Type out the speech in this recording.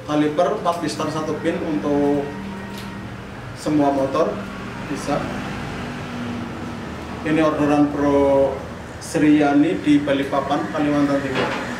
kaliper 4 piston 1 pin untuk semua motor bisa. Ini orderan Bro Sriyani di Balikpapan, Kalimantan Timur.